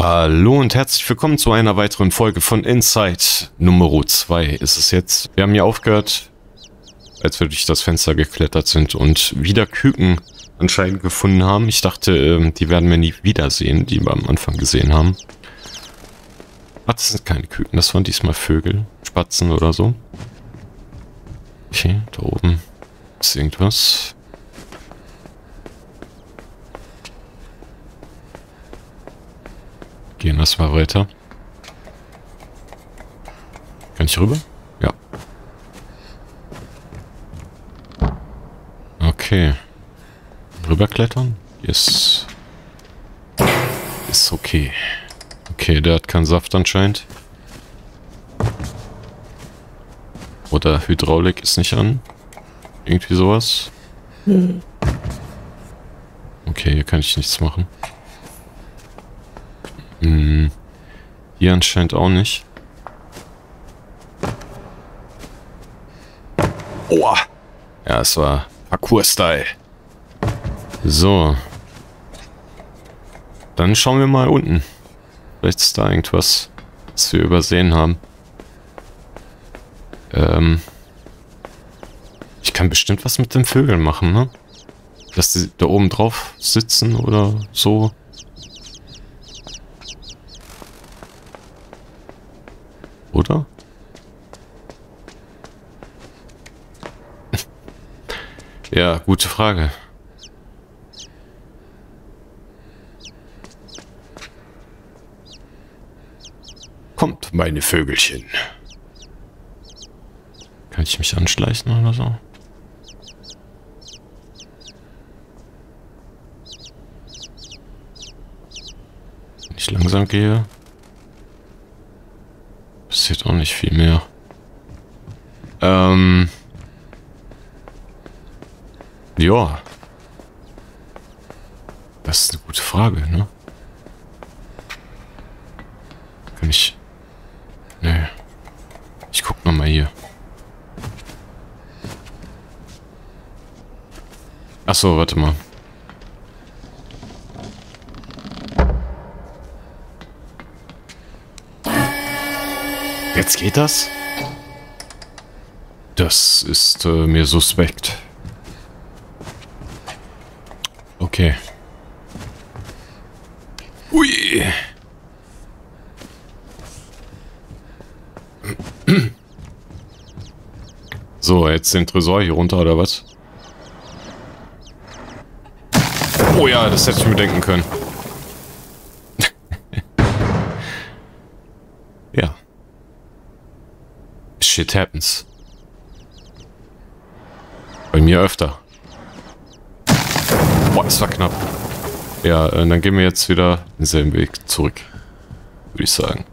Hallo und herzlich willkommen zu einer weiteren Folge von Inside Nummer 2 ist es jetzt. Wir haben hier aufgehört, als wir durch das Fenster geklettert sind und wieder Küken anscheinend gefunden haben. Ich dachte, die werden wir nie wiedersehen, die wir am Anfang gesehen haben. Ach, das sind keine Küken, das waren diesmal Vögel, Spatzen oder so. Okay, da oben ist irgendwas. Gehen erstmal weiter. Kann ich rüber? Ja. Okay. Rüberklettern? Ist okay. Okay, der hat keinen Saft anscheinend. Oder Hydraulik ist nicht an. Irgendwie sowas. Okay, hier kann ich nichts machen. Hier anscheinend auch nicht. Oha. Ja, es war Parkour-Style. So. Dann schauen wir mal unten. Vielleicht ist da irgendwas, was wir übersehen haben. Ich kann bestimmt was mit den Vögeln machen, ne? Dass die da oben drauf sitzen oder so. Oder? Ja, gute Frage. Kommt, meine Vögelchen. Kann ich mich anschleichen oder so? Wenn ich langsam gehe, passiert auch nicht viel mehr. Ja. Das ist eine gute Frage, ne? Kann ich... Nee. Ich guck nochmal hier. Achso, warte mal. Jetzt geht das? Das ist mir suspekt. Okay. Ui. So, jetzt den Tresor hier runter, oder was? Oh ja, das hätte ich mir denken können. Ja. Shit happens. Bei mir öfter. Boah, das war knapp. Ja, dann gehen wir jetzt wieder denselben Weg zurück. Würde ich sagen.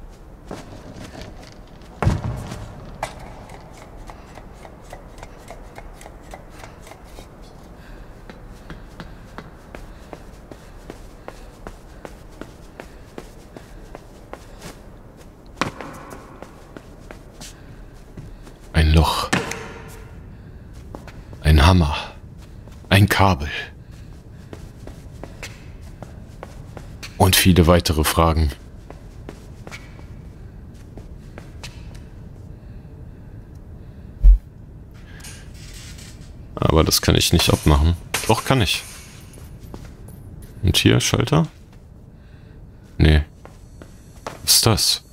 Ein Loch. Ein Hammer. Ein Kabel. Und viele weitere Fragen. Aber das kann ich nicht abmachen. Doch, kann ich. Und hier, Schalter? Nee. Was ist das?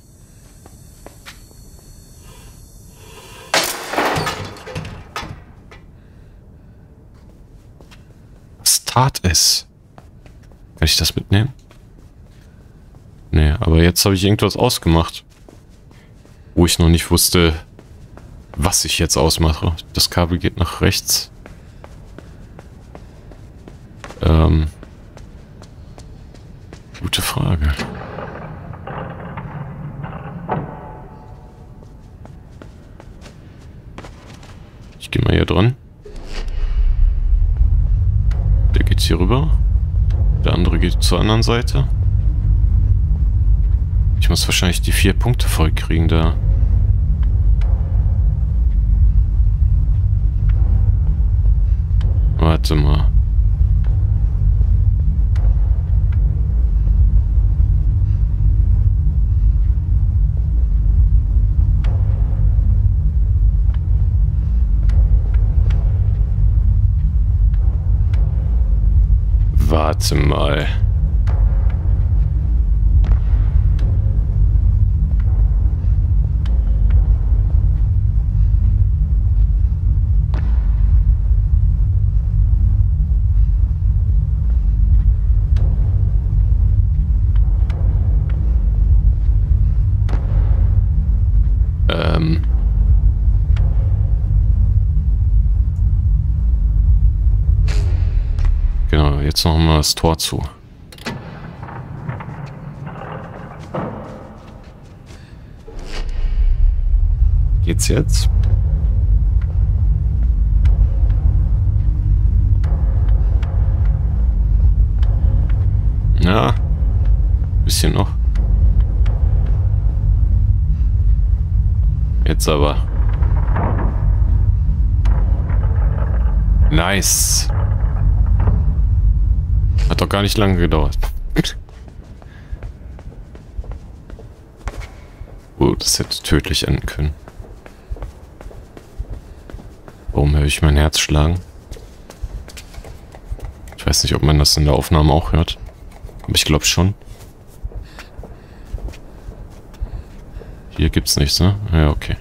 Was tat es? Kann ich das mitnehmen? Nee, aber jetzt habe ich irgendwas ausgemacht. Wo ich noch nicht wusste, was ich jetzt ausmache. Das Kabel geht nach rechts. Gute Frage. Ich gehe mal hier dran. Der geht hier rüber. Der andere geht zur anderen Seite. Ich muss wahrscheinlich die 4 Punkte voll kriegen da. Warte mal. Warte mal. Genau, jetzt noch mal das Tor zu. Geht's jetzt? Ja, bisschen noch. Jetzt aber. Nice. Hat doch gar nicht lange gedauert. Oh, das hätte tödlich enden können. Warum höre ich mein Herz schlagen? Ich weiß nicht, ob man das in der Aufnahme auch hört. Aber ich glaube schon. Hier gibt's nichts, ne? Ja, okay.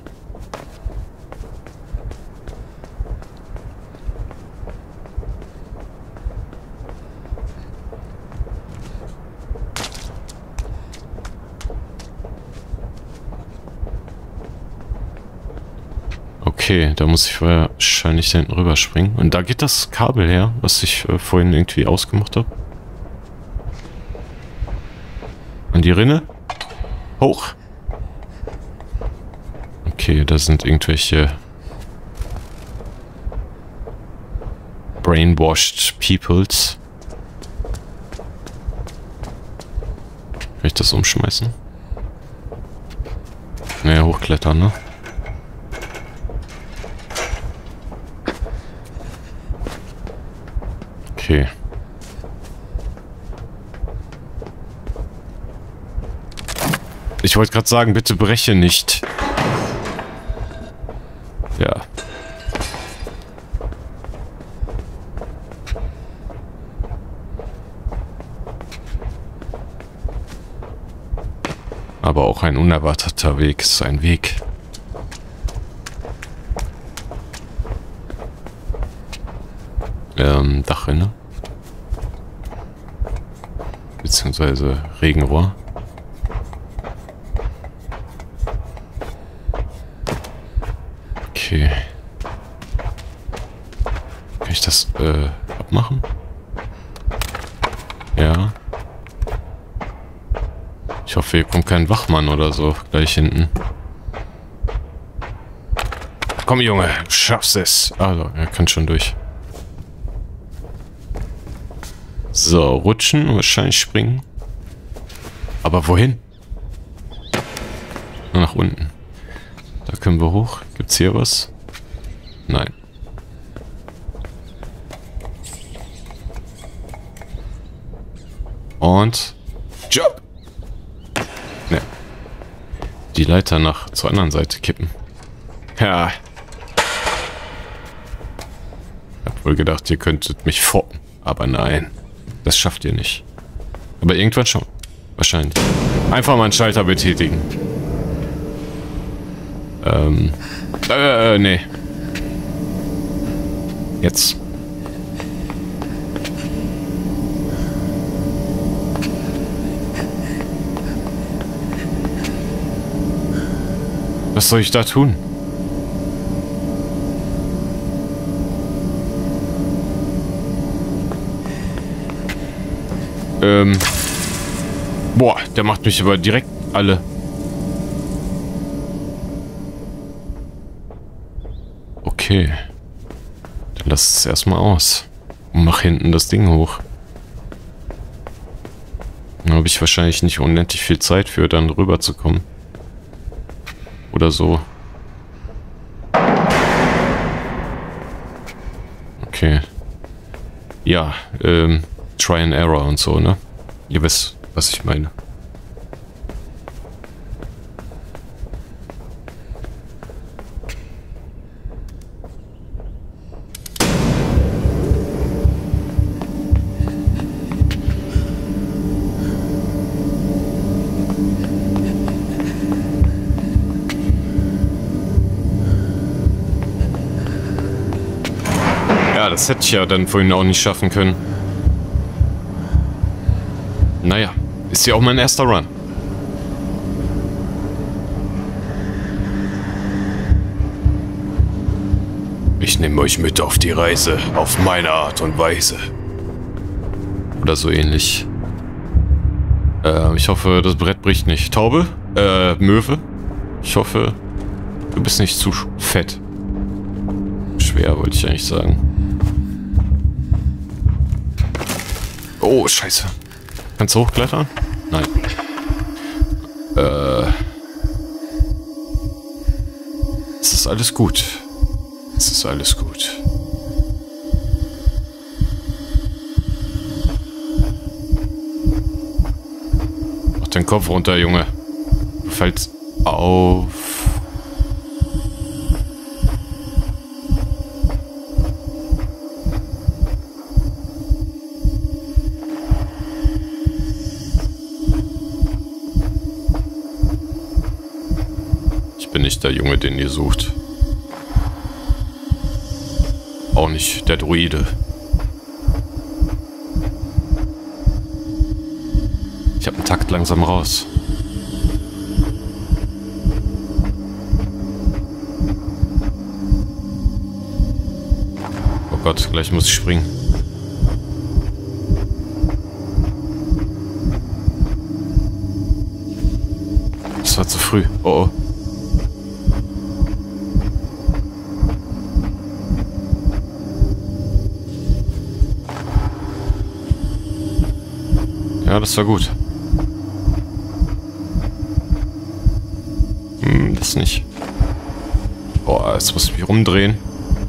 Okay, da muss ich wahrscheinlich da hinten rüberspringen. Und da geht das Kabel her, was ich vorhin irgendwie ausgemacht habe. An die Rinne. Hoch. Okay, da sind irgendwelche brainwashed peoples. Kann ich das umschmeißen? Naja, hochklettern, ne? Okay. Ich wollte gerade sagen, bitte breche nicht. Ja. Aber auch ein unerwarteter Weg ist ein Weg. Dachrinne. Beziehungsweise Regenrohr. Okay. Kann ich das abmachen? Ja. Ich hoffe, hier kommt kein Wachmann oder so gleich hinten. Komm, Junge, du schaffst es. Also, er kann schon durch. So, rutschen, wahrscheinlich springen. Aber wohin? Nach unten. Da können wir hoch. Gibt's hier was? Nein. Und Jump! Ne. Die Leiter zur anderen Seite kippen. Ja. Hab wohl gedacht, ihr könntet mich foppen. Aber nein. Das schafft ihr nicht. Aber irgendwann schon. Wahrscheinlich. Einfach mal einen Schalter betätigen. Nee. Jetzt. Was soll ich da tun? Boah, der macht mich aber direkt alle. Okay. Dann lass es erstmal aus. Und mach hinten das Ding hoch. Da habe ich wahrscheinlich nicht unendlich viel Zeit für, dann rüber zu kommen. Oder so. Okay. Ja, Try and Error und so, ne? Ihr wisst, was ich meine. Ja, das hätte ich ja dann vorhin auch nicht schaffen können. Naja, ist ja auch mein erster Run. Ich nehme euch mit auf die Reise, auf meine Art und Weise. Oder so ähnlich. Ich hoffe, das Brett bricht nicht. Taube? Möwe? Ich hoffe, du bist nicht zu fett. Schwer, wollte ich eigentlich sagen. Oh, scheiße. Kannst du hochklettern? Nein. Es ist alles gut. Es ist alles gut. Mach den Kopf runter, Junge. Du fällst auf. Ich bin nicht der Junge, den ihr sucht. Auch nicht der Druide. Ich habe einen Takt langsam raus. Oh Gott, gleich muss ich springen. Das war zu früh. Oh oh. Ja, das war gut. Das nicht. Boah, jetzt muss ich mich rumdrehen.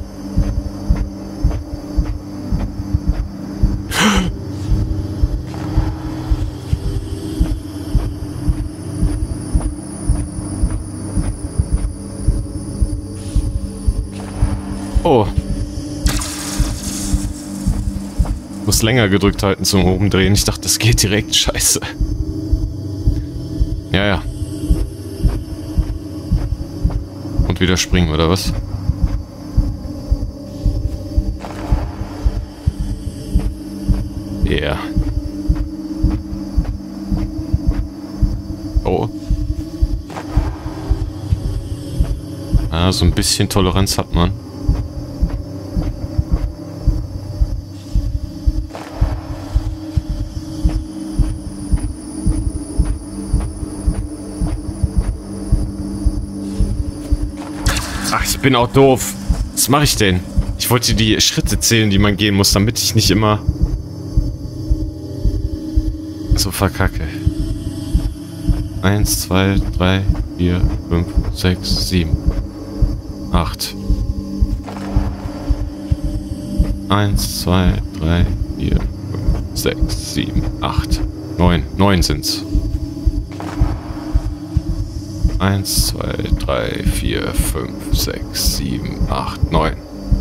Oh. Muss länger gedrückt halten zum Umdrehen. Ich dachte, das geht direkt. Scheiße. Ja, ja. Und wieder springen, oder was? Ja. Yeah. Oh. Ah, so ein bisschen Toleranz hat man. Ach, ich bin auch doof. Was mache ich denn? Ich wollte die Schritte zählen, die man gehen muss, damit ich nicht immer so verkacke. 1, 2, 3, 4, 5, 6, 7, 8. 1, 2, 3, 4, 5, 6, 7, 8, 9. 9 sind's. 1, 2, 3, 4, 5, 6, 7, 8, 9.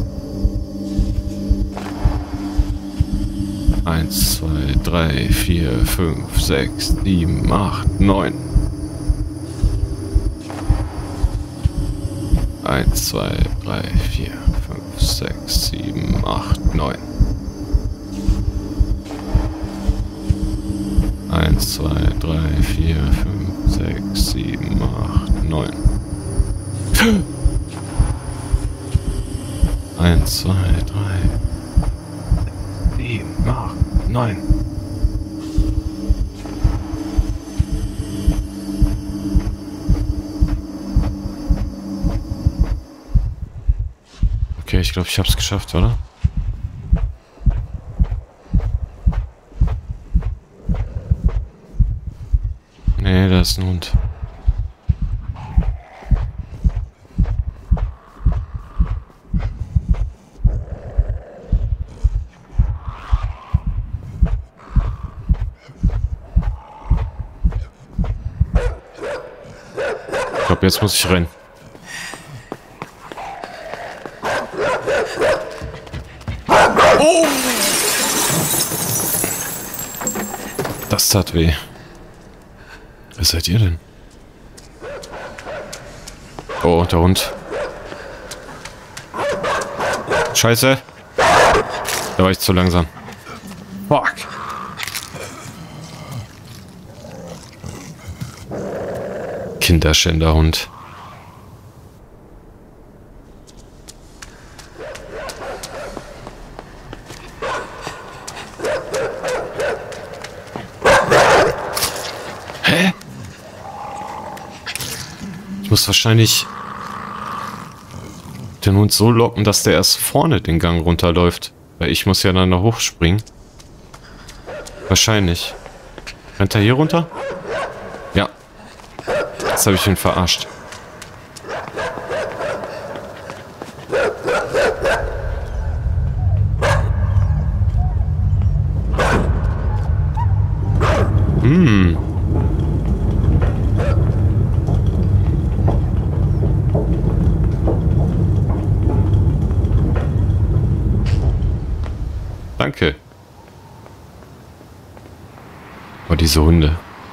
1, 2, 3, 4, 5, 6, 7, 8, 9. 1, 2, 3, 4, 5, 6, 7, 8, 9. 1, 2, 3, 4, 5, 6, 7, 8, 9. 1, 2, 3, 7, 8, 9. Okay, ich glaube, ich habe es geschafft, oder? Nee, da ist ein Hund. Ich glaube, jetzt muss ich rennen. Oh! Das tat weh. Wer seid ihr denn? Oh, der Hund. Scheiße. Da war ich zu langsam. Fuck. Kinderschänderhund. Hä? Ich muss wahrscheinlich den Hund so locken, dass der erst vorne den Gang runterläuft. Weil ich muss ja dann da hochspringen. Wahrscheinlich. Rennt er hier runter? Ja. Jetzt habe ich ihn verarscht. Danke. Oh, diese Hunde.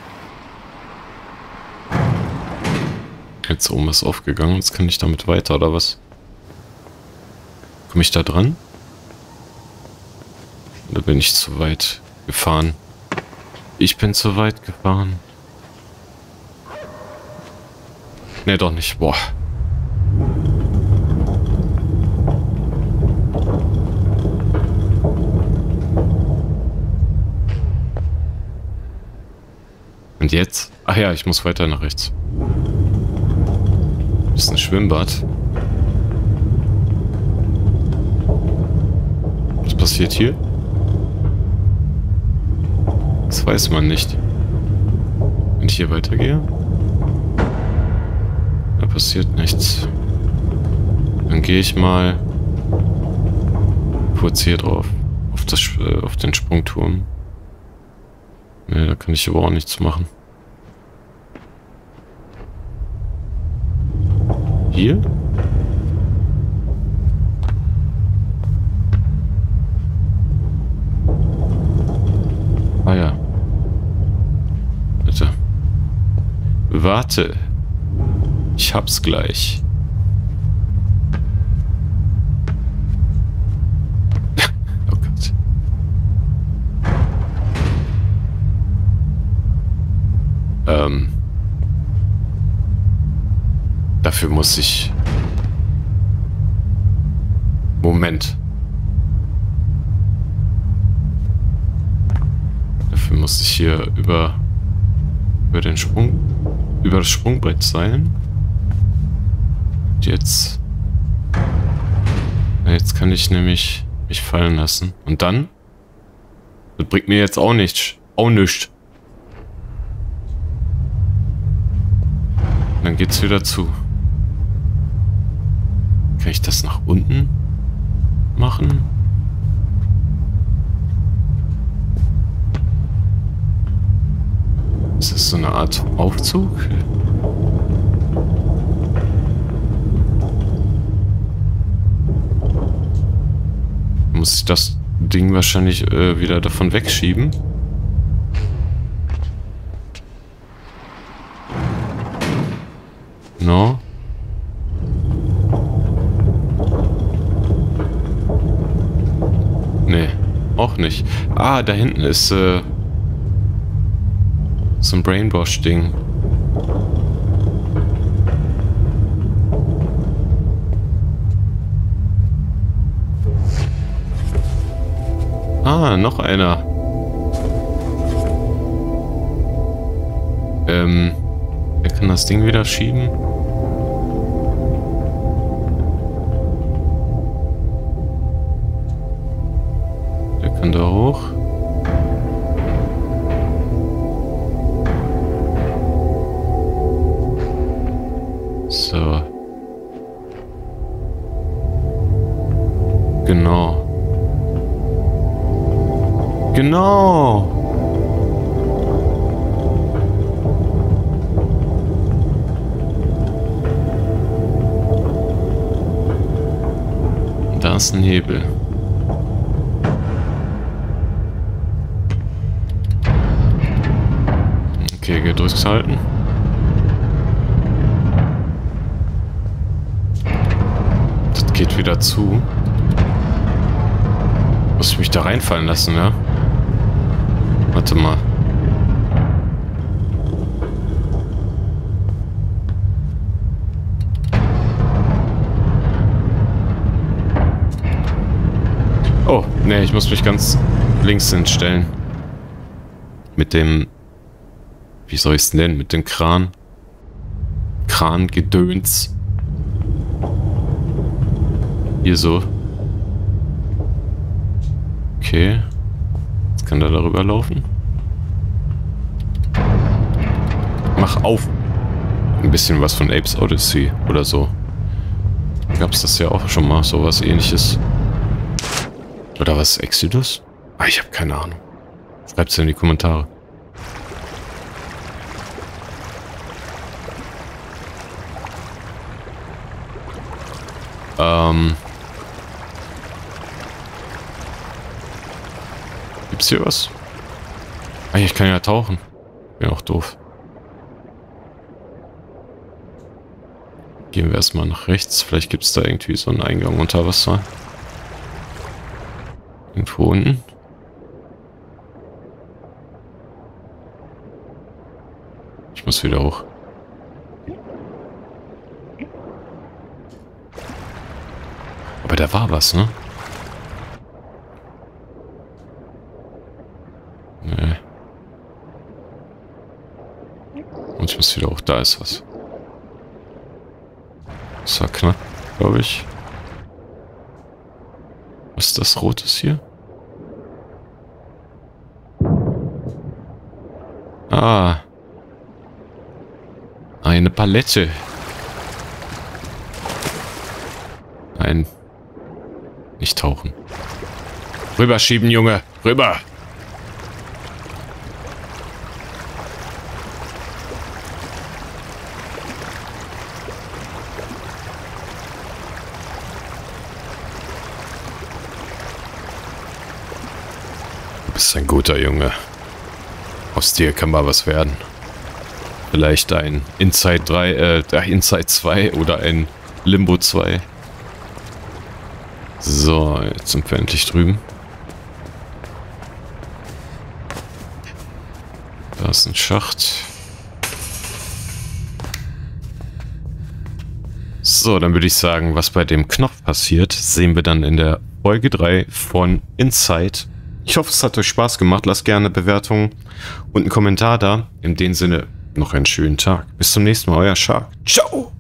Jetzt oben ist aufgegangen. Jetzt kann ich damit weiter, oder was? Komme ich da dran? Oder bin ich zu weit gefahren? Ich bin zu weit gefahren. Ne, doch nicht. Boah. Und jetzt? Ach ja, ich muss weiter nach rechts. Das ist ein Schwimmbad. Was passiert hier? Das weiß man nicht. Wenn ich hier weitergehe, da passiert nichts. Dann gehe ich mal kurz hier drauf. Auf den Sprungturm. Ne, da kann ich aber auch nichts machen. Hier? Ah ja. Bitte. Warte. Ich hab's gleich. Oh Gott. Dafür muss ich... Moment. Dafür muss ich hier über das Sprungbrett seilen. Und jetzt... Jetzt kann ich nämlich mich fallen lassen. Und dann? Das bringt mir jetzt auch nichts. Auch nichts. Dann geht's wieder zu. Kann ich das nach unten machen? Ist das so eine Art Aufzug? Muss ich das Ding wahrscheinlich wieder davon wegschieben? No. Nee, auch nicht. Ah, da hinten ist so ein Brainwash-Ding. Ah, noch einer. Wer kann das Ding wieder schieben? Der kann da hoch. So. Genau. Genau. Da ist ein Hebel. Okay, gedrückt halten. Das geht wieder zu. Muss ich mich da reinfallen lassen, ja? Warte mal. Oh, ne, ich muss mich ganz links hinstellen. Mit dem... Wie soll ich es nennen? Mit dem Kran. Krangedöns. Hier so. Okay. Jetzt kann der darüber laufen. Mach auf! Ein bisschen was von Apes Odyssey oder so. Gab's das ja auch schon mal, sowas ähnliches. Oder was, Exodus? Ah, ich habe keine Ahnung. Schreibt's in die Kommentare. Gibt's hier was? Ah, ich kann ja tauchen. Bin auch doof. Gehen wir erstmal nach rechts. Vielleicht gibt's da irgendwie so einen Eingang unter Wasser. Irgendwo unten. Ich muss wieder hoch. Aber da war was, ne? Nee. Und ich muss wieder hoch. Da ist was. Das war knapp, glaube ich. Was ist das Rotes hier? Ah. Eine Palette. Nicht tauchen. Rüberschieben, Junge. Rüber. Du bist ein guter Junge. Aus dir kann mal was werden. Vielleicht ein Inside 3, Inside 2 oder ein Limbo 2. So, jetzt sind wir endlich drüben. Da ist ein Schacht. So, dann würde ich sagen, was bei dem Knopf passiert, sehen wir dann in der Folge 3 von Inside. Ich hoffe, es hat euch Spaß gemacht. Lasst gerne eine Bewertung und einen Kommentar da. In dem Sinne, noch einen schönen Tag. Bis zum nächsten Mal, euer Shark. Ciao!